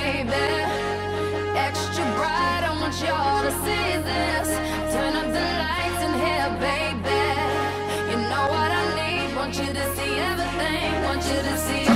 baby. Extra bright, I want y'all to see this. Turn up the lights in here, baby. You know what I need, want you to see everything, want you to see